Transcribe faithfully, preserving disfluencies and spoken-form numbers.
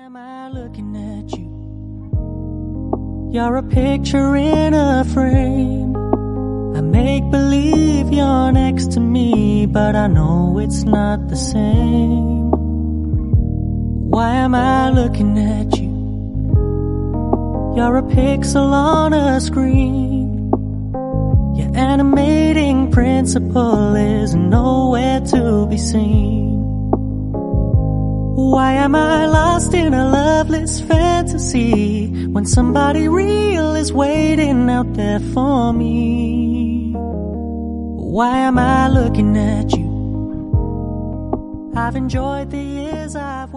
am I looking at you? You're a picture in a frame. I make believe you're next to me, but I know it's not the same. Why am I looking at you? You're a pixel on a screen. Your animating principle is nowhere to be seen. Why am I lost in a loveless fantasy when somebody real is waiting out there for me? Why am I looking at you? I've enjoyed the years I've